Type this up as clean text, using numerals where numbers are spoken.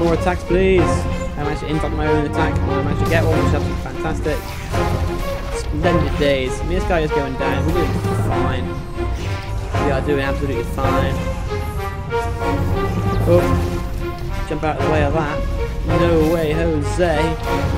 more attacks, please. I managed to interrupt my own attack, and I managed to get one, which is absolutely fantastic. Splendid days. I mean, this guy is going down. We're doing fine. We are doing absolutely fine. Oh, jump out of the way of that. No way, Jose.